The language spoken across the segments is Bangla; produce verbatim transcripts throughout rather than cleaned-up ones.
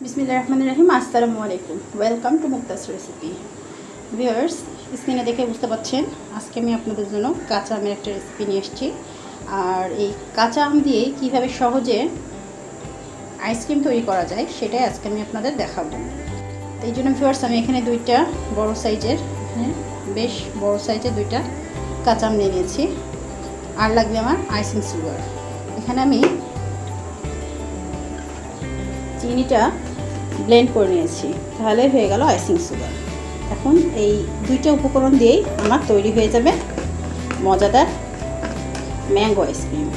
बिस्मिल्लाहिर्रहमानिर्रहीम अस्सलामु आलैकुम welcome to Mukta's recipe viewers স্ক্রিনে দেখে বুঝতে পাচ্ছেন আজকে আমি আপনাদের জন্য কাঁচা আমের একটা রেসিপি নিয়ে এসেছি আর এই কাঁচা আম দিয়ে কিভাবে সহজে আইসক্রিম তৈরি করা যায় সেটাই আজকে আমি আপনাদের দেখাবো। এই জন্য ভিউয়ার্স আমি এখানে দুইটা বড় সাইজের হ্যাঁ বেশ বড় সাইজের দুইটা কাঁচা আম নিয়ে নিয়েছি আর লাগবে আমার আইসিং সুগার। এখানে আমি চিনিটা ব্লেন্ড করে নিয়েছি, তাহলে হয়ে গেল আইসিং সুগার। এখন এই দুইটা উপকরণ দিয়েই আমার তৈরি হয়ে যাবে মজাদার ম্যাঙ্গো আইসক্রিম,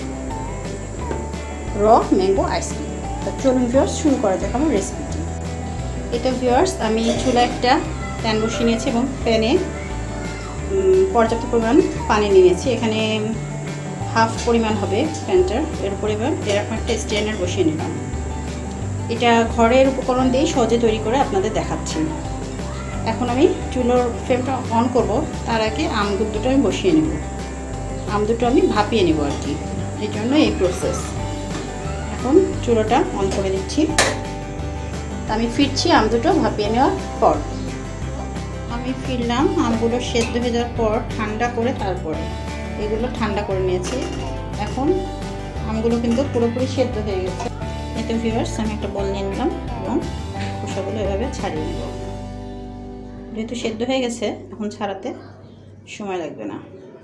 র ম্যাঙ্গো আইসক্রিম। তো চলুন ভিউয়ার্স শুরু করা যাক আমার রেসিপিটি। এটা ভিউয়ার্স আমি চুলা একটা প্যান বসিয়ে নিয়েছি এবং প্যানে পর্যাপ্ত পরিমাণ পানি নিয়েছি। এখানে হাফ পরিমাণ হবে প্যানটার, এর উপরে এরকম একটা স্ট্যান্ডার বসিয়ে নিলাম। এটা ঘরের উপকরণ দিয়ে সহজে তৈরি করে আপনাদের দেখাচ্ছি। এখন আমি চুলোর ফ্লেমটা অন করব, তার আগে আম দুটো আমি বসিয়ে নেব। আম দুটো আমি ভাপিয়ে নেব আর কি, এই জন্য এই প্রসেস। এখন চুলোটা অন করে দিচ্ছি। আমি ফিরছি আম দুটো ভাপিয়ে নেওয়ার পর। আমি ফিরলাম আমগুলো সেদ্ধ হয়ে যাওয়ার পর ঠান্ডা করে তারপরে এগুলো ঠান্ডা করে নিয়েছি। এখন আমগুলো কিন্তু পুরোপুরি সেদ্ধ হয়ে গেছে। এতে ভিউয়ার্স আমি একটা বল নিয়ে নিলাম এবং খোসাগুলো এভাবে ছাড়িয়ে নেব। যেহেতু সেদ্ধ হয়ে গেছে এখন ছাড়াতে সময় লাগবে না।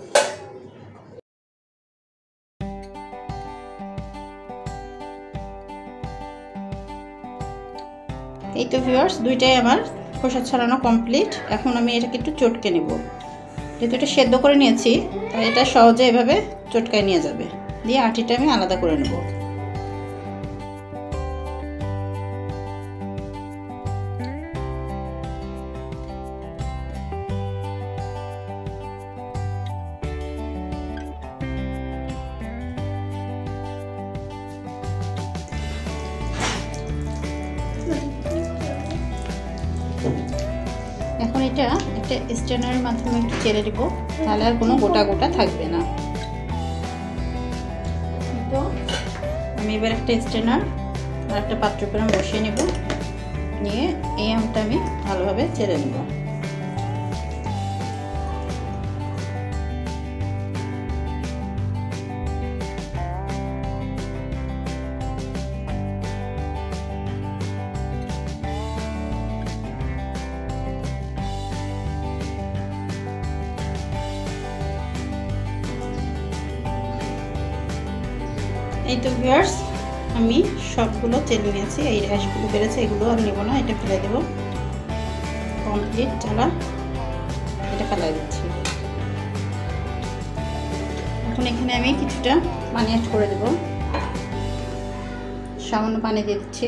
এই তো ভিউয়ার্স দুইটাই আমার খোসা ছাড়ানো কমপ্লিট। এখন আমি এটাকে একটু চটকে নেব। যেহেতু এটা সেদ্ধ করে নিয়েছি তাই এটা সহজে এভাবে চটকায় নিয়ে যাবে। দিয়ে আটিটা আমি আলাদা করে নেব। এখন এটা একটা স্ট্যান্ডারের মাধ্যমে একটু চেড়ে দিব, তাহলে আর কোনো গোটা গোটা থাকবে না। তো আমি এবার একটা স্ট্যান্ডার আর একটা পাত্রের উপর বসিয়ে নেব, নিয়ে এই আমটা আমি ভালোভাবে চেড়ে নেব। এই তো ভিউয়ার্স আমি সবগুলো চেলে নিয়েছি। এই র্যাশগুলো বেড়েছে, এগুলো আর নেব না, এটা ফেলে দেবো। কমপ্লিট চালা এটা ফেলাই দিচ্ছি। এখন এখানে আমি কিছুটা পানি অ্যাড করে দেব। সামান্য পানি দিয়ে দিচ্ছি।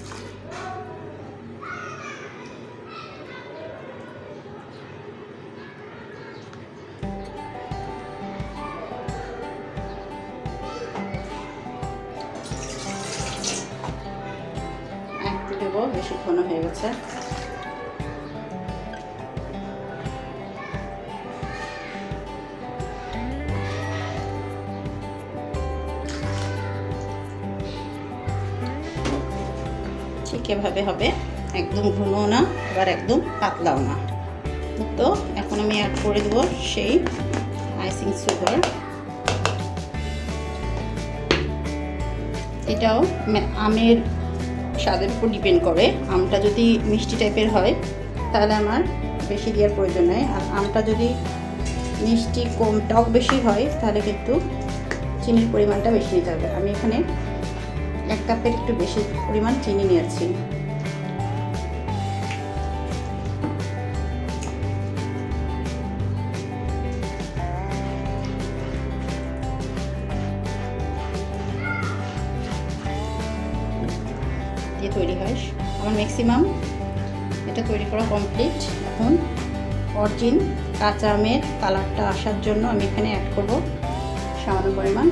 বেশি ঘন হয়ে গেছে। ঠিক এভাবে হবে, একদম ঘনও না আবার একদম পাতলাও না। তো এখন আমি অ্যাড করে দেবো সেই আইসিং সুগার। এটাও আমের স্বাদের উপর ডিপেন্ড করে। আমটা যদি মিষ্টি টাইপের হয় তাহলে আমার বেশি দেওয়ার প্রয়োজন নেই, আর আমটা যদি মিষ্টি কম টক বেশি হয় তাহলে কিন্তু চিনির পরিমাণটা বেশি নিতে হবে। আমি এখানে এক কাপের একটু বেশি পরিমাণ চিনি নিয়েছি। দিয়ে তৈরি হয় আমার ম্যাক্সিমাম এটা তৈরি করা কমপ্লিট। এখন অরিজিন কাঁচা আমের কালারটা আসার জন্য আমি এখানে অ্যাড করব সামান্য পরিমাণ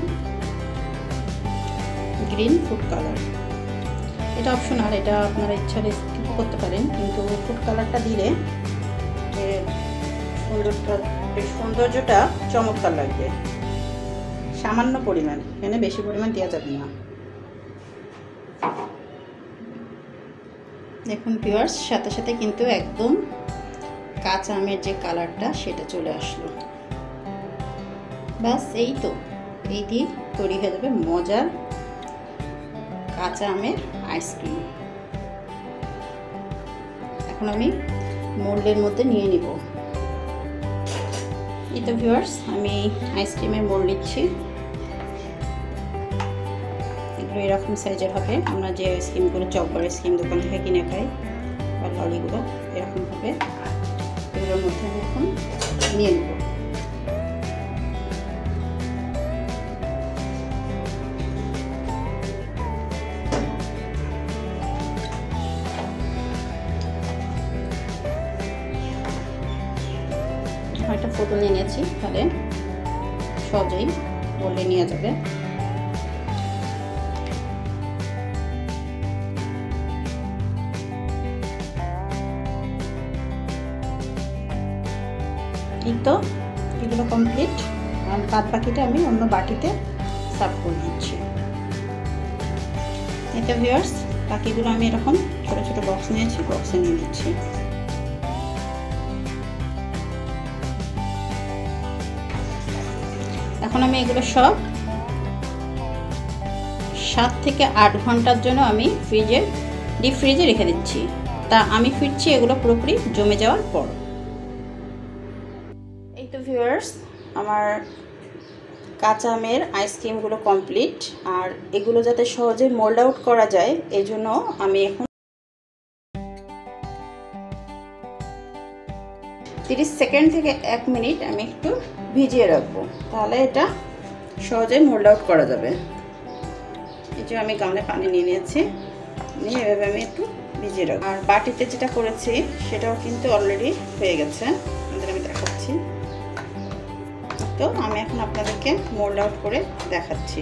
গ্রিন ফুড কালার। এটা অপশনাল, এটা আপনারা ইচ্ছালে স্কিপ করতে পারেন, কিন্তু ফুড কালারটা দিলে সৌন্দর্যটা সৌন্দর্যটা চমৎকার লাগবে। সামান্য পরিমাণ, এখানে বেশি পরিমাণ দেওয়া যাবে না। দেখুন ভিউয়ার্স, সাথে সাথে কিন্তু একদম কাঁচা আমের যে কালারটা সেটা চলে আসলো। ব্যাস এই তো, এই দিয়ে তৈরি হয়ে যাবে মজার কাঁচা আমের আইসক্রিম। এখন আমি মোল্ডের মধ্যে নিয়ে নিব। এই তো ভিউয়ার্স, আমি আইসক্রিমের মোল্ড নিচ্ছি। এগুলো এরকম সাইজের হবে, আমরা যে আইসক্রিমগুলো চকবার আইসক্রিম দোকান থেকে কিনে খাই বা ললিগুলো এরকম হবে। এগুলোর মধ্যে আমি এখন নিয়ে নেব। একটা ফটো নিয়ে নিয়েছি, তাহলে সহজেই বলে নিয়ে যাবে। এই তো এগুলো কমপ্লিট, আর বাদ বাকিটা আমি অন্য বাটিতে সার্ভ করে দিচ্ছি। এটা ভিউয়ার্স, বাকিগুলো আমি এরকম ছোটো ছোটো বক্স নিয়েছি, বক্সে নিয়ে নিচ্ছি। এখন আমি এগুলো সব সাত থেকে আট ঘন্টার জন্য আমি ফ্রিজে ডিপ ফ্রিজে রেখে দিচ্ছি। তা আমি ফিরছি এগুলো পুরোপুরি জমে যাওয়ার পর। এই তো ভিউয়ার্স, আমার কাঁচা আমের আইসক্রিমগুলো কমপ্লিট। আর এগুলো যাতে সহজে মোল্ড আউট করা যায় এই জন্য আমি এখন তিরিশ সেকেন্ড থেকে এক মিনিট আমি একটু ভিজিয়ে রাখবো, তাহলে এটা সহজে মোল্ড আউট করা যাবে। এই যে আমি গামলায় পানি নিয়ে নিয়েছি, নিয়ে এভাবে আমি একটু ভিজিয়ে রাখবো। আর বাটিতে যেটা করেছি সেটাও কিন্তু অলরেডি হয়ে গেছে, আপনাদের আমি দেখাচ্ছি। তো আমি এখন আপনাদেরকে মোল্ড আউট করে দেখাচ্ছি।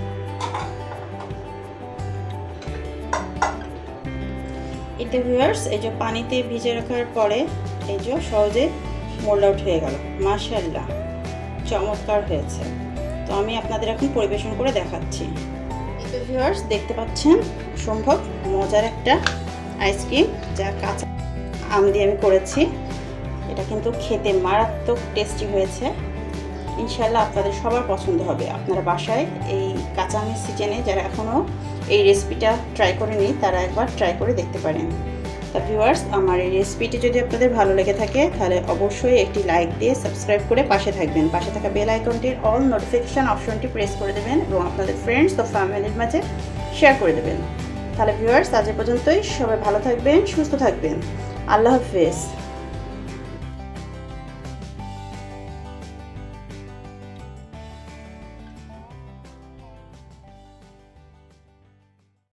এতে ভিউয়ার্স, এই যে পানিতে ভিজে রাখার পরে এই যে সহজে মোল্ড আউট হয়ে গেল। মাশাআল্লাহ, চমৎকার হয়েছে। তো আমি আপনাদের এখন পরিবেশন করে দেখাচ্ছি। এই তো ভিউয়ার্স, দেখতে পাচ্ছেন সম্ভব মজার একটা আইসক্রিম, যা কাঁচা আম দিয়ে আমি করেছি। এটা কিন্তু খেতে মারাত্মক টেস্টি হয়েছে। ইনশাআল্লাহ আপনাদের সবার পছন্দ হবে। আপনারা বাসায় এই কাঁচা আমের সিজনে যারা এখনও এই রেসিপিটা ট্রাই করেনি তারা একবার ট্রাই করে দেখতে পারেন। তা ভিউয়ার্স, আমার এই রেসিপিটি যদি আপনাদের ভালো লেগে থাকে তাহলে অবশ্যই একটি লাইক দিয়ে সাবস্ক্রাইব করে পাশে থাকবেন। পাশে থাকা বেল আইকনটির অল নোটিফিকেশান অপশনটি প্রেস করে দেবেন এবং আপনাদের ফ্রেন্ডস ও ফ্যামিলির মাঝে শেয়ার করে দেবেন। তাহলে ভিউয়ার্স, আজ পর্যন্তই। সবাই ভালো থাকবেন, সুস্থ থাকবেন। আল্লাহ হাফেজ।